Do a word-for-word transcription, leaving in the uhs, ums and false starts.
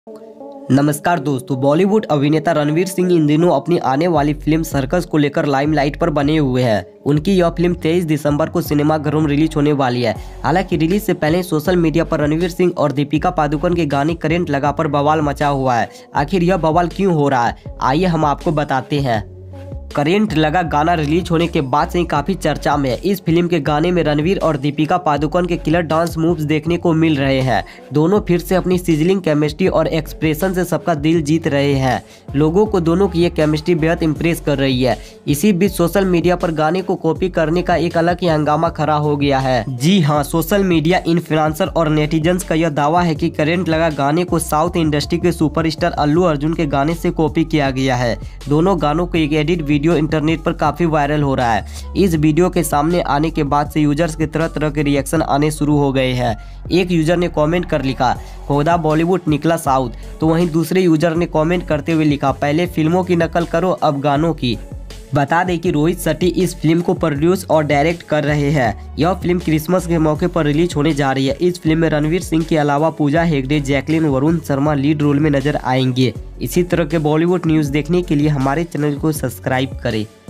नमस्कार दोस्तों, बॉलीवुड अभिनेता रणवीर सिंह इन दिनों अपनी आने वाली फिल्म सर्कस को लेकर लाइमलाइट पर बने हुए हैं। उनकी यह फिल्म तेईस दिसंबर को सिनेमाघरों में रिलीज होने वाली है। हालांकि रिलीज से पहले सोशल मीडिया पर रणवीर सिंह और दीपिका पादुकोण के गाने करंट लगा पर बवाल मचा हुआ है। आखिर यह बवाल क्यों हो रहा है, आइए हम आपको बताते हैं। करंट लगा गाना रिलीज होने के बाद से ही काफी चर्चा में है। इस फिल्म के गाने में रणवीर और दीपिका पादुकोण के किलर डांस मूव्स देखने को मिल रहे हैं। दोनों फिर से अपनी सिजलिंग केमिस्ट्री और एक्सप्रेशन से सबका दिल जीत रहे हैं। लोगों को दोनों की ये केमिस्ट्री बेहद इंप्रेस कर रही है। इसी बीच सोशल मीडिया पर गाने को कॉपी करने का एक अलग ही हंगामा खड़ा हो गया है। जी हाँ, सोशल मीडिया इन्फ्लुएंसर और नेटिजन्स का यह दावा है कि करंट लगा गाने को साउथ इंडस्ट्री के सुपरस्टार अल्लू अर्जुन के गाने से कॉपी किया गया है। दोनों गानों को एक एडिट वीडियो इंटरनेट पर काफी वायरल हो रहा है। इस वीडियो के सामने आने के बाद से यूजर्स के तरह तरह के रिएक्शन आने शुरू हो गए हैं। एक यूजर ने कमेंट कर लिखा, खुदा बॉलीवुड निकला साउथ। तो वहीं दूसरे यूजर ने कमेंट करते हुए लिखा, पहले फिल्मों की नकल करो अब गानों की। बता दें कि रोहित शेट्टी इस फिल्म को प्रोड्यूस और डायरेक्ट कर रहे हैं। यह फिल्म क्रिसमस के मौके पर रिलीज होने जा रही है। इस फिल्म में रणवीर सिंह के अलावा Pooja Hegde, Jacqueline, Varun Sharma lead role में नजर आएंगे। इसी तरह के बॉलीवुड न्यूज़ देखने के लिए हमारे चैनल को सब्सक्राइब करें।